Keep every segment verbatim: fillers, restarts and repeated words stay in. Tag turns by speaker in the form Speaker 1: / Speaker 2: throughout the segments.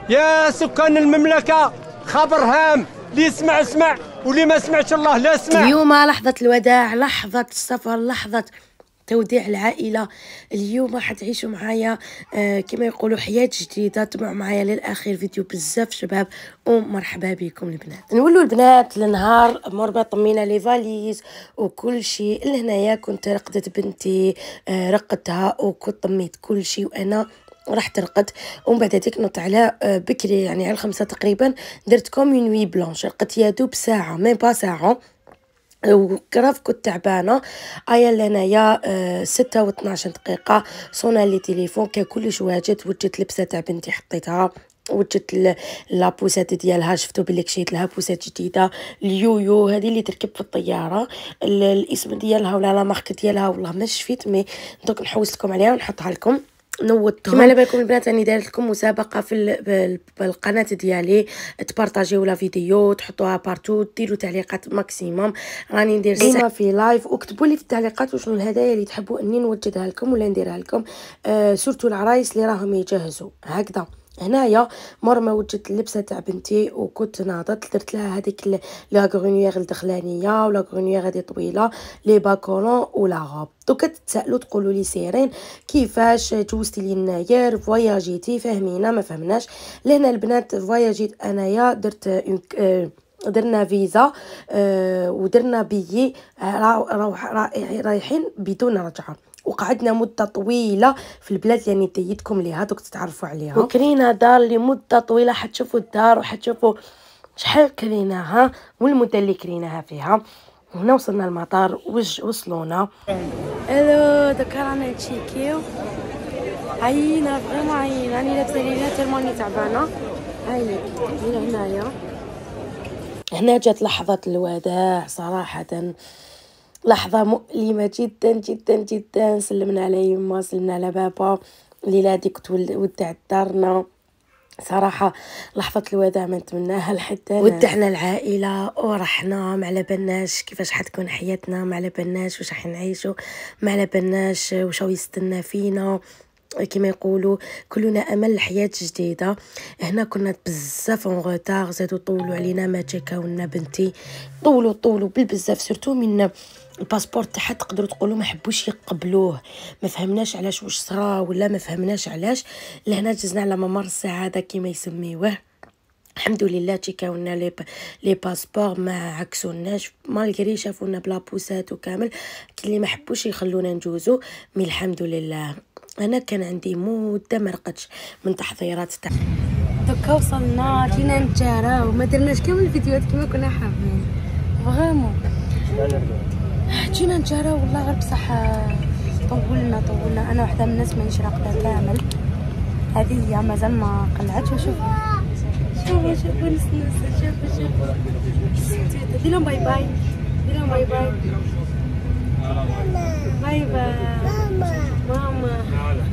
Speaker 1: يا سكان المملكة خبر هام، اللي يسمع اسمع واللي ما سمعش الله لا اسمع.
Speaker 2: اليوم لحظة الوداع، لحظة السفر، لحظة توديع العائلة. اليوم راح تعيشوا معايا آه كما يقولوا حياة جديدة. تبعوا معايا للأخير، فيديو بزاف شباب، ومرحبا بكم البنات. نولوا البنات لنهار مربع، طمينا لي فاليز وكل شيء. لهنايا كنت رقدت بنتي، آه رقدتها وكنت طميت كل شيء وأنا راح ترقد. ومن بعد هذيك نط على بكري، يعني على الخمسة تقريبا، درت كوم اون نوي بلونش. رقدت يا دوب ساعة، مي با ساعة، وكراف كنت تعبانه. ايا لهنايا أه ستة واثناش دقيقه صونا لي تليفون، كان كلش واجد. وجدت لبسه تاع بنتي حطيتها، وجدت لابوسات ديالها، شفتوا بلي كشيت لها بوسات جديده. اليويو هذه اللي تركب في الطياره، الاسم ديالها ولا لا مارك ديالها والله ما شفيت، مي دوك نحوس لكم عليها ونحطها لكم. نوضتهم. كما على بالكم البنات راني دايره لكم مسابقه في القناه ديالي، تبارطاجيو لا فيديو، تحطوها بارتو، ديروا تعليقات ماكسيموم. راني ندير ديما في لايف، وكتبوا لي في التعليقات وشنو الهدايا اللي تحبوا اني نوجدها لكم ولا نديرها لكم. آه سورتو العرايس اللي راهم يجهزوا هكذا. هنايا مور ما وجدت اللبسه تاع بنتي وكنت ناضت، درت لها هذيك لا غرونيير الدخلانيه ولا غرونيير هذه طويله، لي باكولون ولا غوب. دوكا تسالوا تقولوا لي سيرين كيفاش جوزتي لي الناير، فواياجيتي، فهمينا ما فهمناش. لهنا البنات فواياجيت انايا، درت أه درنا فيزا أه ودرنا بيي، رايحين بدون رجعه. وقعدنا مده طويله في البلاد اللي يعني ديتكم ليها، دوك تتعرفوا عليها. وكرينا دار لمده طويله، حتشوفوا الدار وحتشوفوا شحال كريناها والمده اللي كريناها فيها. هنا وصلنا المطار، وج وصلونا. الو دوكا رانا نتشيكيو. عيينا فريمون عيينا، راني لابسه لينا تيرمون راني تعبانه. هاي هنايا، هنا جات لحظه الوداع. صراحه لحظة مؤلمة جدا جدا جدا. سلمنا على يما، سلمنا على بابا. الليلة هادي كنت ودعت دارنا. صراحة لحظة الوداع ما نتمناها لحتى ودعنا العائلة ورحنا. ما على بالناش كيفاش حتكون حياتنا، ما على بالناش واش راح نعيشوا، ما على بالناش واش راهو يستنى فينا. كما يقولوا كلنا امل لحياه جديده. هنا كنا بزاف اون روتار، زادوا طولوا علينا، ما تشيكاولنا بنتي، طولوا طولوا بالبزاف. سورتو من الباسبور تاعها تقدروا تقولوا ما حبوش يقبلوه، ما فهمناش علاش واش صرا ولا ما فهمناش علاش. لهنا جزنا على ممر السعاده كما يسميوه. الحمد لله تيكاولنا لي لي باسبور، ما عكسوناش مالغري شافونا بلا بوسات وكامل. كاين اللي ما حبوش يخلونا نجوزو، مي الحمد لله. انا كان عندي مده ما رقدش من تحضيرات تاع. دوكا وصلنا، جينا نتجاراو، ما درناش كامل الفيديوهات كما كنا حابين فريمون. جينا نتجاراو والله غير بصح طولنا طولنا. انا وحده من الناس مانيش راقده كامل، هذه هي مازال ما قلعتش. وشوفوا شوفوا شوفوا نسنس، شوفوا شوفوا دير لهم باي باي، دير لهم باي باي باي باي ماما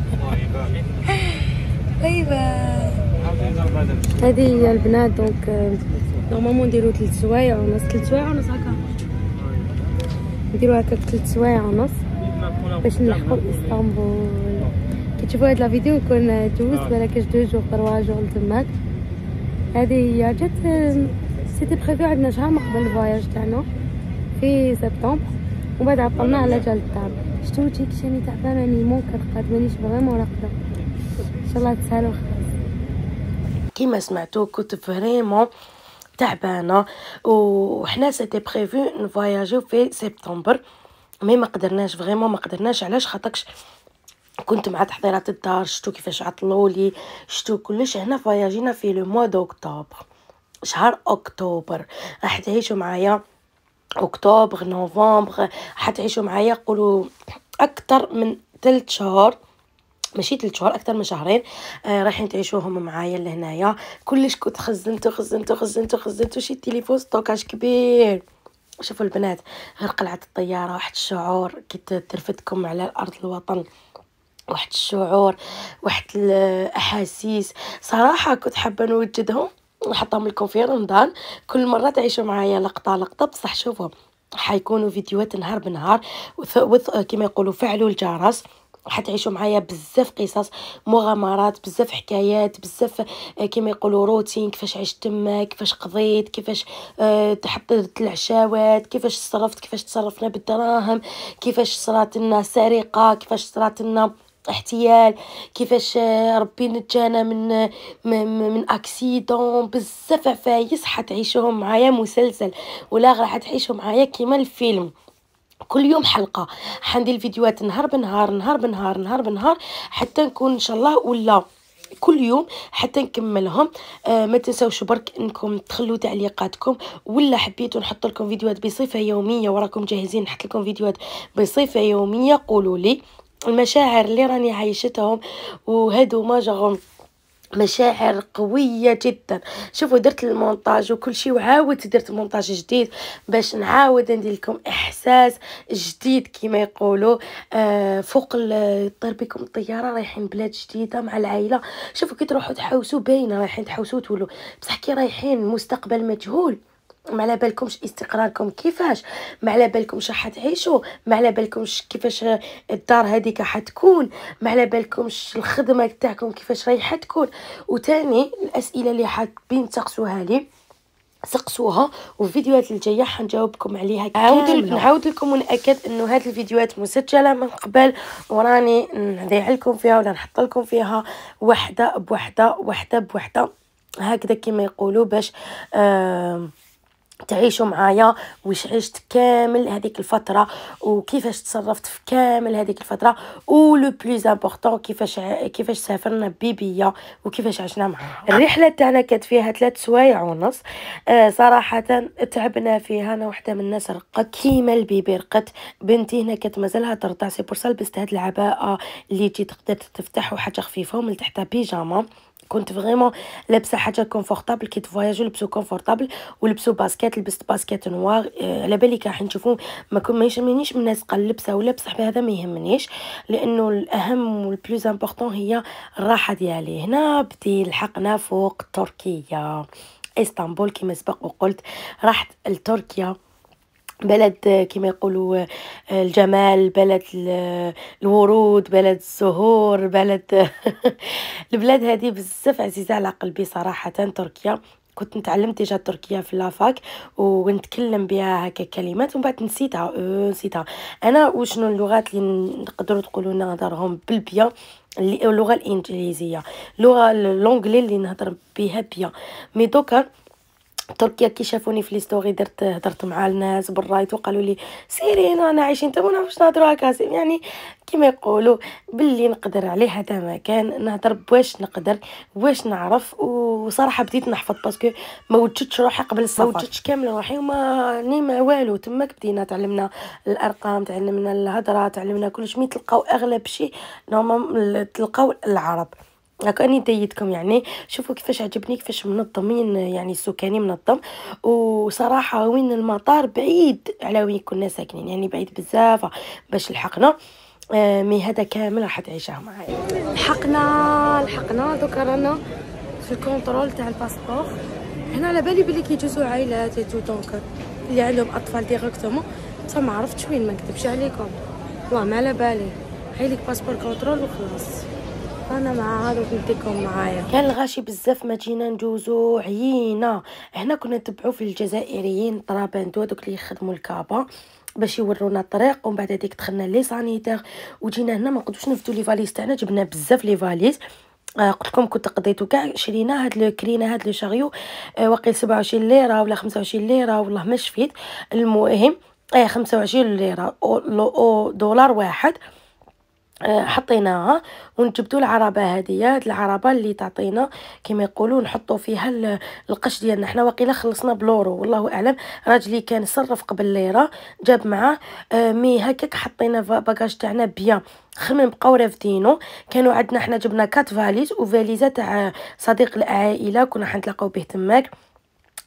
Speaker 2: باي باي. هذه هي البنات. دونك نورمالمون نديرو ثلاث سوايع ونص، ثلاث سوايع ونص هكا، نديرو هكا ثلاث سوايع ونص باش نلحقو لاسطنبول. كي تشوفوا هاد لا فيديو نكون جوزت بالك دو جور تروا جور لتماك. هذه هي جات سيتي بريفي عندنا شهر من قبل الفواياج تاعنا في سبتمبر، ومن بعد عطلنا على جال الدار. شتو وجهي كيشاني تعبانه، راني مون كنرقد، مانيش فريمون راقده. ان شاء الله تسهل وخلاص. كيما سمعتو كنت فريمون تعبانه، وحنا سيتي بريفي نفواياجيو في سبتمبر، مي ما قدرناش فريمون ما قدرناش. علاش؟ خاطرش كنت مع تحضيرات الدار، شتو كيفاش عطلولي، شتو كلش. هنا فواياجينا في لو موا دوكتوبر، شهر اكتوبر. راح تعيشوا معايا اكتوبر نوفمبر، حتعيشوا معايا قولوا اكثر من ثلاث شهور، ماشي ثلاث شهور، اكثر من شهرين. آه رايحين تعيشوهم معايا لهنايا. كلش كنت خزنتو خزنتو خزنتو خزنتو شي تليفون ستوكاج كبير. شوفوا البنات، غير قلعه الطياره، واحد الشعور كي ترفدكم على الارض الوطن، واحد الشعور، واحد الاحاسيس. صراحه كنت حابه نوجدهم نحطهم لكم في رمضان، كل مره تعيشوا معايا لقطه لقطه. بصح شوفوا حيكونوا فيديوهات نهار بنهار، كما يقولوا فعلوا الجرس حتعيشوا معايا بزاف قصص مغامرات، بزاف حكايات، بزاف كيما يقولوا روتين، كيفاش عشت تما، كيفاش قضيت، كيفاش أه تحضرت العشاوات، كيفاش تصرفت، كيفاش تصرفنا بالدراهم، كيفاش صرات لنا سرقه، كيفاش صرات لنا احتيال، كيفاش ربي نجانا من من, من اكسيدون. بزاف عفايس حتعيشوهم معايا مسلسل، ولا راح تعيشوا معايا كيما الفيلم. كل يوم حلقه، حندير الفيديوهات نهار بنهار نهار بنهار نهار بنهار حتى نكون ان شاء الله ولا كل يوم حتى نكملهم. آه ما تنسوش برك انكم تخلوا تعليقاتكم، ولا حبيتوا نحط لكم فيديوهات بصفه يوميه وراكم جاهزين نحط لكم فيديوهات بصفه يوميه. قولوا لي المشاعر اللي راني عايشتهم، وهادو ما جاهم مشاعر قويه جدا. شوفوا درت المونتاج وكل شيء، وعاودت درت مونتاج جديد باش نعاود ندير لكم احساس جديد كما يقولوا. آه فوق طير بكم الطياره رايحين بلاد جديده مع العائله. شوفوا كي تروحوا تحوسوا باينه رايحين تحوسوا تولوا، بصح كي رايحين مستقبل مجهول ما على بالكمش استقراركم كيفاش، ما على بالكمش راح تعيشوا، ما على بالكمش كيفاش الدار هذيك حتكون، ما على بالكمش الخدمه تاعكم كيفاش رايحه تكون. وتاني الاسئله اللي حابين تسقسوها لي سقسوها، والفيديوهات الجايه حنجاوبكم عليها كامله. نعاود لكم ونأكد انه هذه الفيديوهات مسجله من قبل، وراني نذيع لكم فيها ولا نحط لكم فيها وحده بوحده وحده بوحده هكذا كما يقولوا، باش آه تعيشوا معايا واش عشت كامل هذيك الفتره، وكيفاش تصرفت في كامل هذيك الفتره، و لو بلوز امبورطون كيفاش كيفاش سافرنا بيبيه وكيفاش عشنا معاها. الرحله تاعنا كانت فيها ثلاث سوايع ونص. آه صراحه تعبنا فيها. انا وحده من الناس رقت كيما البيبي رقت. بنتي هنا كانت مازالها ترضع، سي بور سا لبست هاد العباءه اللي تجي تقدر تفتح وحاجه خفيفه، ومن تحتها بيجاما. كنت فريمون لابسه حاجه كونفورطابل، كي تفواياجو لبسوا كونفورطابل ولبسوا باسكيت. لبست باسكيت نوار. آه على بالي راح نشوفوا ما كون ما يهمنيش من الناس قال لبسه ولا بصح هذا ما يهمنيش، لانه الاهم والبلوز امبورطون هي الراحه ديالي. هنا بدي لحقنا فوق تركيا اسطنبول كما سبق وقلت. رحت لتركيا بلد كما يقولوا الجمال، بلد الورود، بلد الزهور، بلد البلاد هذه بزاف عزيزه على قلبي صراحه. تركيا كنت نتعلم ديجا التركيه في لافاك ونتكلم بها هكا كلمات، ومن بعد نسيتها أه نسيتها انا. وشنو اللغات اللي نقدروا تقولوا نهضرهم بالبيا؟ اللغه الانجليزيه، اللغه اللونجلي اللي نهضر بها بيا. مي دوكا تركيا كي شافوني في لي ستوري درت هضرت مع الناس بالرايت وقالوا لي سيري انا عايشين تما نعرفش نهضروا هكا، يعني كيما يقولوا باللي نقدر عليه هذا ما كان نهضر بواش نقدر واش نعرف. وصراحه بديت نحفظ باسكو ما وجدتش روحي قبل السفر، ما وجدتش كامل روحي وما ني ما والو. تماك بدينا تعلمنا الارقام، تعلمنا الهضره، تعلمنا كلش. مي تلقاو اغلب شيء نورمال تلقاو العرب. هاكا اني ديتكم يعني شوفوا كيفاش عجبني كيفاش منظمين، يعني السكاني منظم. وصراحه وين المطار بعيد على وين كنا ساكنين، يعني بعيد بزاف باش لحقنا. آه مي هذا كامل راح تعيشها معايا. لحقنا لحقنا دوكا رانا في الكونترول تاع الباسبور. هنا على بالي بلي كيجوزوا عائلات تو دونك اللي عندهم اطفال ديريكتومون، بصح ما عرفتش وين، ما نكذبش عليكم والله ما على بالي. هايليك باسبور كونترول وخلاص. انا مع هذا نديكم معايا. كان الغاشي بزاف ما جينا ندوزو عيينا. هنا كنا نتبعوا في الجزائريين طرابندو دوك اللي يخدموا الكابا باش يورونا الطريق، ومن بعد هذيك دخلنا لي سانيتير وجينا هنا. ما نقدروش نفدو لي فاليز تاعنا، جبنا بزاف لي فاليز. آه قلت لكم كنت قضيتو كاع شرينا هاد لو كرينا هاد لو شاريو آه واقيل سبعة وعشرين ليره ولا خمسة وعشرين ليره والله ما شفيت. المهم ايه خمسة وعشرين ليره او دولار واحد. أه حطيناها ونجبدوا العربه هذه، هاد العربه اللي تعطينا كما يقولوا نحطوا فيها القش ديالنا. حنا واقيلا خلصنا بلورو والله اعلم. راجلي كان صرف قبل ليره جاب معاه أه مي هكاك حطينا باكاج تاعنا بيان خمم بقاو رافدينو. كانوا عندنا حنا جبنا كات فاليز وفاليزه تاع صديق العائله كنا حنتلاقاو به تماك.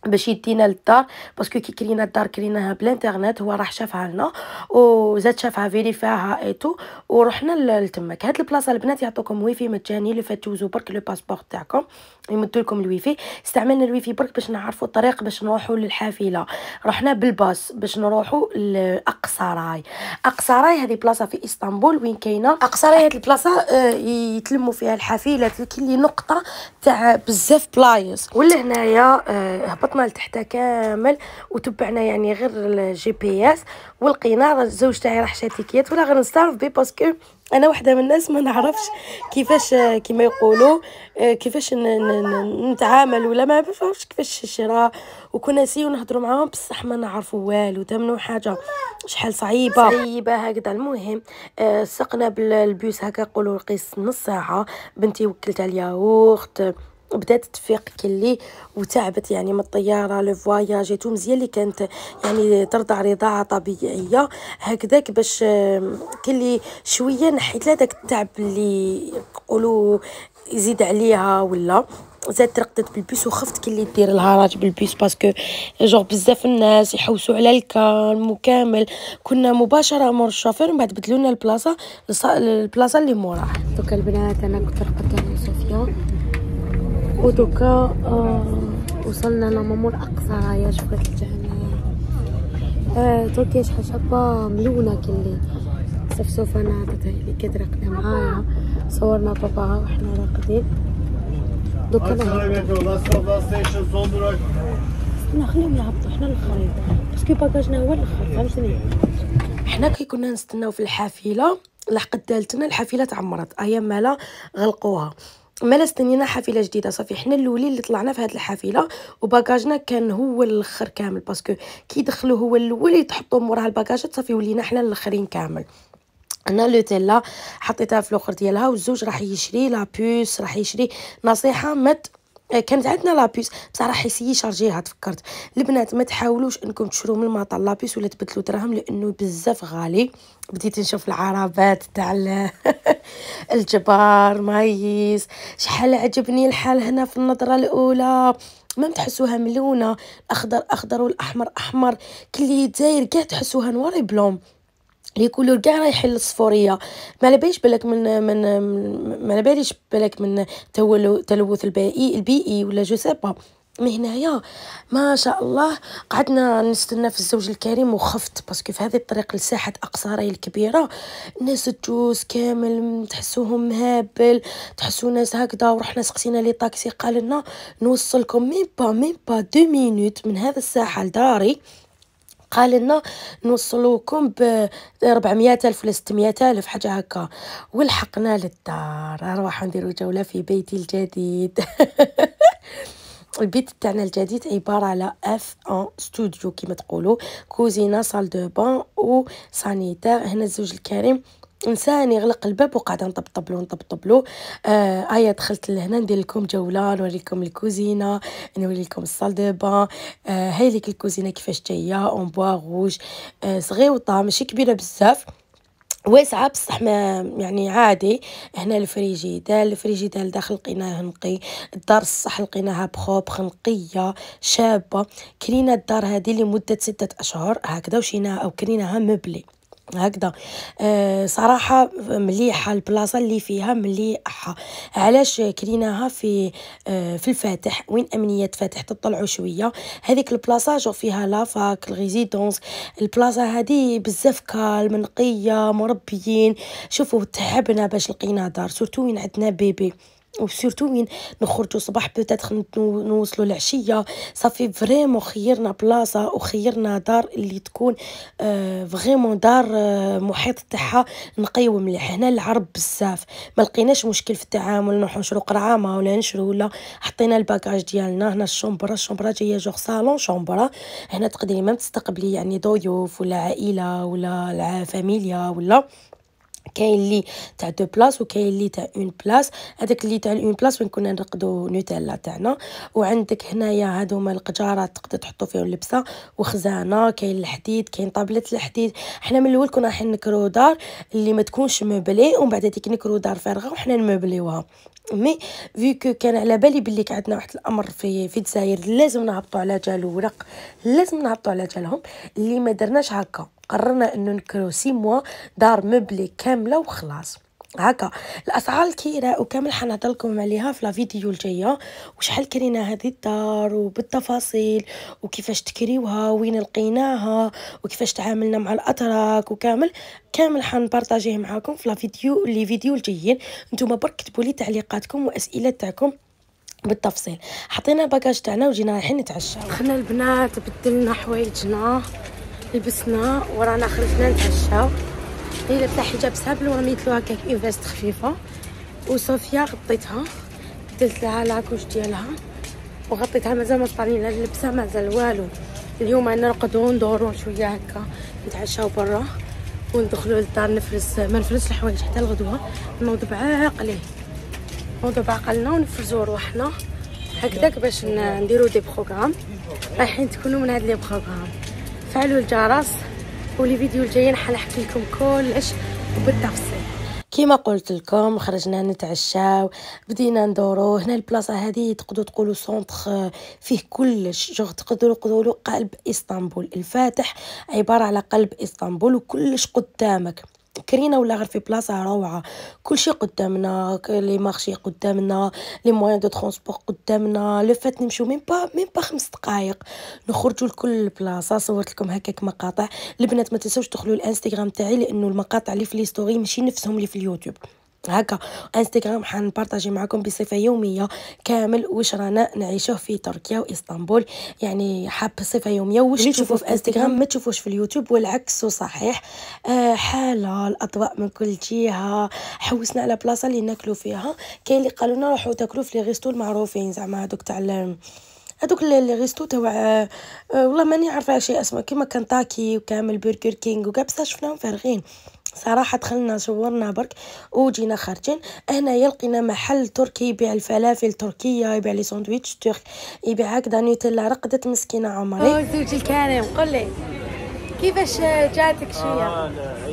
Speaker 2: باش يدينا للدار، باسكو كي كرينا الدار كريناها بالانترنت، هو راح شافها لنا وزاد شافها فيريفاها ايتو ورحنا لتماك. هاد البلاصه البنات يعطوكم ويفي مجاني، لو فات توزو برك لو باسبور تاعكم يمدوا لكم الويفي. استعملنا الويفي برك باش نعرفوا الطريق باش نروحوا للحافله. رحنا بالباص باش نروحوا لاقصراي. اقصراي هذه بلاصه في اسطنبول وين كاينه اقصراي. هذه البلاصه آه يتلموا فيها الحافلات، كاين نقطه تاع بزاف بلايص. ولا هنايا آه هبطنا لتحت كامل وتبعنا يعني غير الجي بي اس، ولقينا الزوج تاعي راح شا تيكيات ولا غير نستعرف بي، باسكو انا وحده من الناس ما نعرفش كيفاش كيما يقولوا كيفاش نتعامل ولا ما نعرفش كيفاش الشراء، وكنا نسيو نهضروا معاهم بصح ما نعرفوا والو، تمنوا حاجه شحال صعيبه صعيبه هكذا. المهم آه سقنا بالبيوس هكا نقولوا قيس نص ساعه. بنتي وكلت عليها وقت بدات تفيق كلي وتعبت يعني من الطياره، لو فواياج جيتو مزيان اللي كانت يعني ترضع رضاعه طبيعيه هكذاك، باش كلي شويه نحيت لها داك التعب اللي يقولوا يزيد عليها، ولا زاد ترقدت بالبيس وخفت كلي دير الهراج بالبيس باسكو جوغ بزاف الناس يحوسوا على الكالم وكامل. كنا مباشره مور الشوفير ومن بعد بدلونا البلاصه البلاصه اللي موراه.
Speaker 3: دوكا البنات انا كنت رقدت انا وصوفيا ودوكا آه وصلنا لمامور اقصرايا. شفت الجهنم آه تركيا شحال شابه ملونه كلي سفسوفه ناضت هي كانت راقده معايا، صورنا باباها وحنا راقدين. دوكا انا خليهم يهبطوا حنا الاخرين باسكو باكاجنا هو الاخر، فهمتني.
Speaker 2: حنا كي كنا نستناو في الحافله لحقت دالتنا الحافله تعمرت، ايا مالا غلقوها، مالا استنينا حافله جديده صافي. حنا الاولين اللي طلعنا في هذه الحافله وباكاجنا كان هو الاخر كامل، باسكو كي دخلوا هو الاول يتحطوا موراها الباكاجات صافي ولينا حنا الاخرين كامل. انا لوتيلا حطيتها في الاخر ديالها والزوج راح يشري لا بوس، راح يشري نصيحه مت كانت عندنا لابيس بصح راح يسيي شارجيها. تفكرت البنات ما تحاولوش انكم تشرو من المطار لابيس ولا تبدلوا دراهم لانه بزاف غالي. بديت نشوف العربات تاع الجبار مايس، شحال عجبني الحال هنا في النظره الاولى. ما تحسوها ملونه، الاخضر اخضر والاحمر احمر، كلي داير كاع تحسوها نوار بلون، لي كولور كاع رايحين للصفوريه. ما على باليش بالك من من ما على باليش بالك من تلوث البيئي البيئي ولا جو سيبا. من هنايا ما شاء الله قعدنا نستنى في الزوج الكريم وخفت باسكو في هذه الطريق لساحه اقصراي الكبيره الناس تجوز كامل تحسوهم مهابل، تحسوا ناس هكذا. ورحنا سقسينا لي طاكسي قال لنا نوصلكم ميم با ميم با دو مينوت من هذا الساحه لداري، قال لنا نوصلوكم ب أربعمية ألف ولا ستمية ألف حاجه هكا. ولحقنا للدار، نروحو نديرو جوله في بيتي الجديد. البيت تاعنا الجديد عباره على اف ان ستوديو كيما تقولوا، كوزينه سال دو بان و سانيتير. هنا الزوج الكريم انسان يغلق الباب وقاعده نطبطب له نطبطب له. آه هيا دخلت لهنا ندير لكم جوله، نوريكم الكوزينه، نوري لكم الصال دو بان. آه هاي ليك الكوزينه كيفاش جايه اون بوا روج، آه صغيوطه ماشي كبيره بزاف، واسعه بصح ما يعني عادي. هنا الفريجيدال الفريجيدال داخل لقيناه نقي. الدار الصح لقيناها بخوبخ نقيه شابه. كرينا الدار هذه لمده ستة اشهر هكذا وشيناها او كريناها مبلي هكذا. أه صراحه مليحه البلاصه اللي فيها مليحه. علاش كريناها في أه في الفاتح وين امنيه فاتح تطلعوا شويه. هذيك البلاصه جو فيها لافاك الريزيدونس. البلاصه هذه بزاف كالم نقيه مربيين. شوفوا تعبنا باش لقينا دار سورتو وين عندنا بيبي وسورتو وين نخرجوا صباح بوتيتر نوصلوا العشيه. صافي فريمون خيرنا بلاصه وخيرنا دار اللي تكون آه فريمون دار آه محيط تاعها نقي ومليح. هنا العرب بزاف ما لقيناش مشكل في التعامل، نروحو نشرو قرعامه ولا نشرو ولا حطينا الباكاج ديالنا. هنا الشومبره الشومبره جايه جوغ صالون شومبره. هنا تقدري ما تستقبلي يعني ضيوف ولا عائله ولا فاميليا ولا كاين اللي تاع دو بلاص وكاين اللي تاع اون بلاص. هذاك اللي تاع اون بلاص وين كنا نرقدو نوتيلا تاعنا. وعندك هنايا هادوما القجارات تقدر تحطوا فيهم اللبسه وخزانه. كاين الحديد كاين طابله الحديد. حنا من الاول كنا رايحين نكرو دار اللي ما تكونش مبلي ومن بعد هذيك نكرو دار فارغه وحنا نمبليوها. مي فيكو كان على بالي بلي عندنا واحد الامر في في الجزائر لازم نهبطوا على جال ورق، لازم نهبطوا على جالهم اللي ما درناش هكا. قررنا انه نكرو سي موا دار مبلي كامله وخلاص. هكا الاسعار الكيره وكامل حنهضر لكم عليها في لا فيديو الجايه، وشحال كرينا هذه الدار وبالتفاصيل وكيفاش تكريوها وين لقيناها وكيفاش تعاملنا مع الاتراك وكامل كامل حنبارطاجيه معاكم في لا فيديو لي فيديو الجايين. نتوما برك كتبوا لي تعليقاتكم واسئله تاعكم بالتفصيل. حطينا الباكاج تاعنا وجينا رايحين نتعشى.
Speaker 3: دخلنا البنات بدلنا حوايجنا لبسنا ورانا خرجنا نتعشاو. هي لابسه حجاب سامبل ورميت له هكاك اون فيست خفيفه، وصوفيا غطيتها درت لها لاكوش ديالها وغطيتها. مازال ما طالعين لا اللبسه مازال والو. اليوم نرقدو ندورو شويه هكا نتعشاو برا وندخلوا للدار نفرز ما نفرز الحوايج حتى الغدوه. نوض بعقلي نوض بعقلنا ونفرزوا رواحنا هكذاك باش نديرو دي بروغرام رايحين تكونوا من هاد لي بروغرام. فعلوا الجرس ولي فيديو الجايين حنحكي لكم كلش بالتفصيل.
Speaker 2: كيما قلت لكم خرجنا نتعشاو بدينا ندورو هنا. البلاصه هذه تقدروا تقولوا سونطر فيه كلش، جو تقدروا تقولوا قلب اسطنبول. الفاتح عباره على قلب اسطنبول وكلش قدامك. كرينا ولا غير في بلاصه روعه، كلشي قدامنا، لي مارشي قدامنا، لي موان دو ترونسبور قدامنا. لو فات نمشيو ميم با ميم با خمس دقائق نخرجوا لكل البلاصه. صورت لكم هكاك مقاطع. البنات ما تنساوش تدخلوا الانستغرام تاعي لانه المقاطع اللي في لي ستوري ماشي نفسهم اللي في اليوتيوب. هكا انستغرام حنبارطاجي معكم بصفه يوميه كامل واش رانا نعيشوه في تركيا واسطنبول. يعني حاب صفه يوميه واش تشوفوا في انستغرام ما تشوفوش في اليوتيوب والعكس صحيح. آه حاله الاضواء من كل جهه. حوسنا على بلاصه اللي ناكلوا فيها. كاين اللي قالوا لنا روحوا تاكلوا في لي ريستو المعروفين زعما هذوك تاع هذوك لي ريستو تاع أه والله ماني عارفه شي اسماء كيما كنتاكي وكامل برجر كينغ وكاع بصح شفناهم فارغين صراحه. دخلنا صورنا برك وجينا خارجين. هنايا لقينا محل تركي يبيع الفلافل تركيه، يبيع لي ساندويتش ترك، يبيع هكذا نيوتيلا. رقدت مسكينه عمري.
Speaker 3: او زوجي الكريم قل لي كيفاش جاتك شيه؟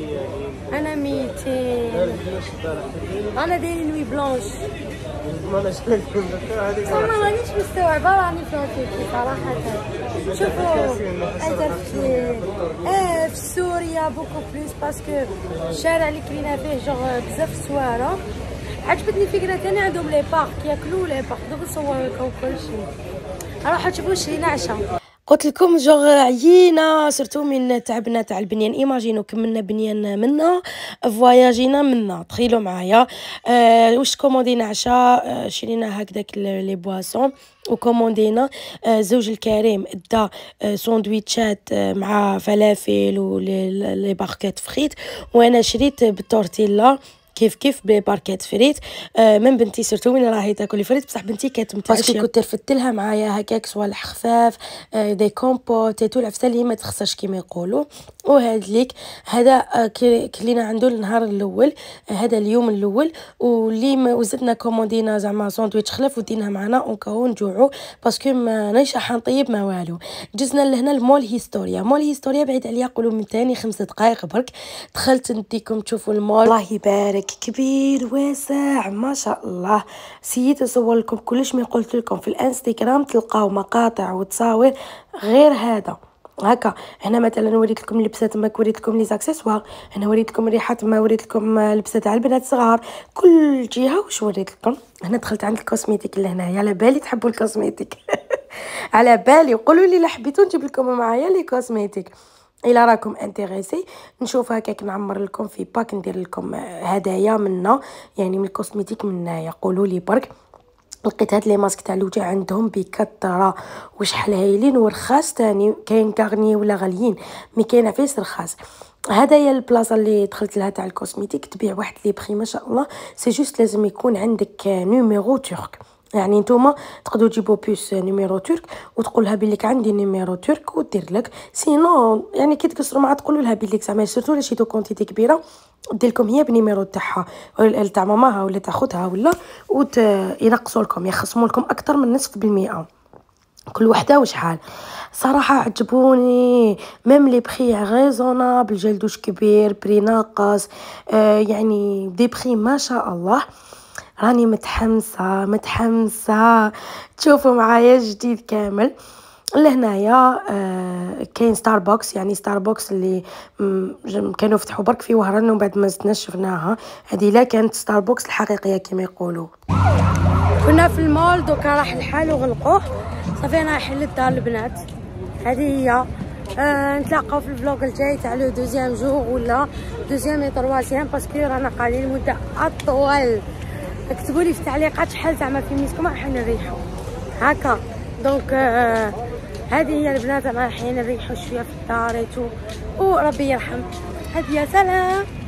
Speaker 3: انا ميتين انا دايرين نوي بلونش. والله مانيش مستوعبه راني فاتيكي صراحه. شوفوا هذا في اه في سوريا بوكو بليس باسكو الشارع اللي كلينا فيه جوغ بزاف سواره. عجبتني فكره ثاني عندهم لي بارك ياكلوا لي بارك. دوك نصور لكم كلشي. راحوا تشوفوا شرينا عشاء.
Speaker 2: قلت لكم جوغ عيينا سورتو من تعبنا تاع البنيان. ايماجينو كملنا بنيان منا فواياجينا منا. تخيلوا معايا آه واش كوموندينا عشاء. آه شرينا هكذاك لي بواسون وكوموندينا. آه زوج الكريم دا آه ساندويتشات آه مع فلافل ولي باركات فريت، وانا شريت بالتورتيلا كيف كيف بباركات فريت. آه من بنتي سورتو وين راهي تاكل فريت بصح بنتي كانت متعشيه كنت رفدت لها معايا هكاك صوالح خفاف آه دي كومبوت تو العفسه اللي ما تخسرش كيما يقولوا. وهاد ليك هذا آه كلينا عنده النهار الاول آه هذا اليوم الاول. واللي وزدنا كوموندينا زعما ساندويتش خلاف وديناها معنا اونكاو نجوعوا باسكو ما نايش حنطيب ما والو. جزنا لهنا المول هيستوريا. مول هيستوريا بعيد عليا قولوا من ثاني خمس دقائق برك. دخلت نديكم تشوفوا المول الله يبارك كبير واسع ما شاء الله. سيت نصور لكم كلش ما قلت لكم في الانستغرام تلقاو مقاطع وتصاور غير هذا هكا. هنا مثلا وريت لكم لبسات ما وريت لكم لي زاكسيسوار. هنا وريت لكم ريحات ما وريت لكم لبسات تاع البنات الصغار. كل جهه واش وريت لكم. هنا دخلت عند الكوسميتيك اللي هنايا. على بالي تحبوا الكوسميتيك على بالي وقولوا لي لا حبيتوا نجيب لكم معايا لي كوسميتيك. الى راكم انتريسي نشوف هكاك نعمر لكم في باك ندير لكم هدايا منا يعني من الكوسميتيك منايا. قولوا لي برك. لقيت هاد لي ماسك تاع الوجه عندهم بكثره وشحال هايلين ورخاص تاني. كاين كارني ولا غاليين مي كاين فيس رخاص. هدايا البلاصه اللي دخلت لها تاع الكوسميتيك تبيع واحد لي بخي ما شاء الله. سي جوست لازم يكون عندك نيميرو ترك. يعني نتوما تقدروا تجيبوا بيس نيميرو ترك وتقول لها بليك عندي نيميرو ترك ودير لك. سينو يعني كي تقصروا معها تقولوا لها بليك زعما سورتو لا شيتو كونتيتي كبيره دير لكم هي بنيميرو تاعها ولا تاع ماماها ولا تاع خوتها ولا وت ينقصوا لكم يخصموا لكم اكثر من نصف بالمئة كل وحده وشحال. صراحه عجبوني ميم لي بخي ريزونابل جلدوش كبير بري ناقص آه يعني دي بخي ما شاء الله. راني متحمسه متحمسه تشوفوا معايا جديد كامل. لهنايا آه كاين ستاربكس، يعني ستاربكس اللي كانوا فتحوا برك في وهران ومن بعد ما زدناش شفناها. هذه لا كانت ستاربكس الحقيقيه كما يقولوا. كنا في المول دوكا راح الحال وغلقوه، صافي انا رايحين للدار البنات. هذه هي آه نتلاقاو في الفلوق الجاي تاع لو دوزيام جور ولا دوزيام اي تروازيام، باسكو رانا قاعدين مده اطول. اكتبوا لي في التعليقات شحال زعما في ميسكم رايحين نريحوا هكا. دونك آه هذه هي البنات رايحين نريحوا شويه في الدار وربي يرحم. هذه يا سلام.